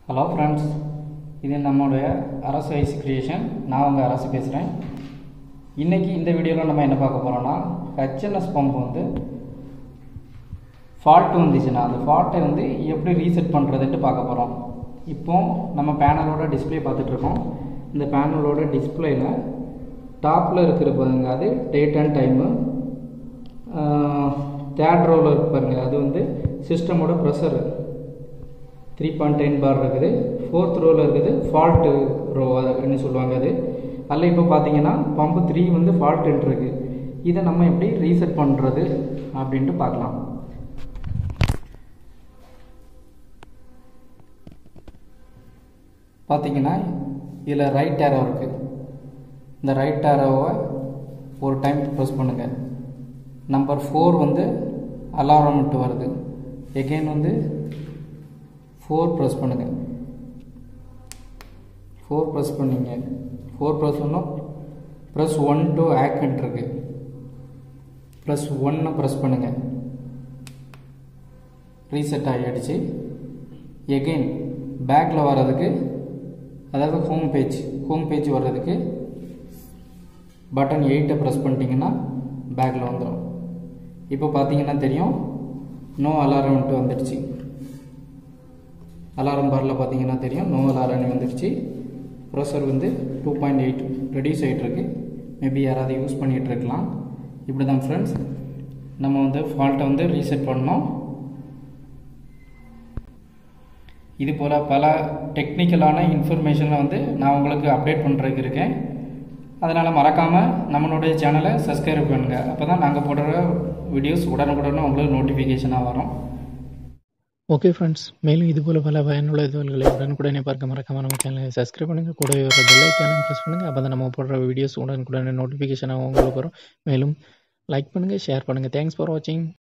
Hello friends, இது நம்மளுடைய அரசு ஐஸ் கிரியேஷன். நான் உங்கள் அரசு பேசுகிறேன். இன்றைக்கி இந்த வீடியோவில் நம்ம என்ன பார்க்க போகிறோன்னா, ஹெச்என்எஸ் பம்ப் வந்து ஃபால்ட்டு வந்துச்சுன்னா அந்த ஃபால்ட்டை வந்து எப்படி ரீசெட் பண்ணுறதுன்ட்டு பார்க்க போகிறோம். இப்போது நம்ம பேனலோட டிஸ்பிளே பார்த்துட்ருக்கோம். இந்த பேனலோட டிஸ்பிளேயில் டாப்பில் இருக்கிற பாருங்க, அது டேட் அண்ட் டைமு. தேர்ட் ரோவில் இருக்கு பாருங்கள், அது வந்து சிஸ்டமோட ப்ரெஷர் 3.10 பார் இருக்குது. ஃபோர்த் ரோவில் இருக்குது ஃபால்ட்டு ரோ அப்படின்னு சொல்லுவாங்க. அது அதில் இப்போ பார்த்தீங்கன்னா பம்பு 3 வந்து ஃபால்ட்டுன்ட்டு இருக்குது. இதை நம்ம எப்படி ரீசெட் பண்ணுறது அப்படின்ட்டு பார்க்கலாம். பார்த்தீங்கன்னா இதில் ரைட் ஏரோ இருக்குது. இந்த ரைட் ஏரோவை ஒரு டைம் ப்ரெஸ் பண்ணுங்கள். நம்பர் 4 வந்து அலாரம் விட்டு வருது. எகெயின் வந்து 4 ப்ரெஸ் பண்ணுங்கள். 4 ப்ரெஸ் பண்ணிங்க. 4 ப்ரெஸ் பண்ணோம். ப்ரெஸ் 1 to ஆக்ட் இருக்கு. ப்ரெஸ் 1 ப்ரெஸ் பண்ணுங்கள். ரீசெட் ஆகிடுச்சு. எகெயின் பேக்கில் வர்றதுக்கு, அதாவது ஹோம் பேஜ் வர்றதுக்கு பட்டன் 8 ப்ரெஸ் பண்ணிட்டீங்கன்னா பேக்கில் வந்துடும். இப்போ பார்த்தீங்கன்னா தெரியும், நோ அலாரம்ட்டு வந்துடுச்சு. அலாரம் பாரில் பார்த்தீங்கன்னா தெரியும், நோ அலாரம் வந்துடுச்சு. ப்ரெஷர் வந்து 2.8 ரெடியூஸ் ஆகிட்டுருக்கு. மேபி யாராவது யூஸ் பண்ணிகிட்டு இருக்கலாம். இப்படி தான் ஃப்ரெண்ட்ஸ் நம்ம வந்து ஃபால்ட்டை வந்து ரீசெட் பண்ணோம். இது போல் பல டெக்னிக்கலான இன்ஃபர்மேஷனை வந்து நான் உங்களுக்கு அப்டேட் பண்ணுறதுக்கு இருக்கேன். அதனால் மறக்காமல் நம்மளுடைய சேனலை சப்ஸ்கிரைப் பண்ணுங்கள். அப்போ தான் நாங்கள் போடுற வீடியோஸ் உடனுக்குடனே உங்களுக்கு நோட்டிஃபிகேஷனாக வரும். ஓகே ஃப்ரெண்ட்ஸ், மேலும் இதுபோல் பல பயனுள்ள தகவல்களை உடனுக்குடனே பார்க்க மறக்காம நம்ம சேனலை சப்ஸ்கிரைப் பண்ணுங்கள். கூடவே ஒரு பெல் ஐக்கானை ப்ரெஸ் பண்ணுங்கள். அப்போ தான் நம்ம போடுற வீடியோஸ் உடனுக்குடனே நோட்டிஃபிகேஷனாக உங்களுக்கு வரும். மேலும் லைக் பண்ணுங்கள், ஷேர் பண்ணுங்கள். தேங்க்ஸ் ஃபார் வாட்சிங்.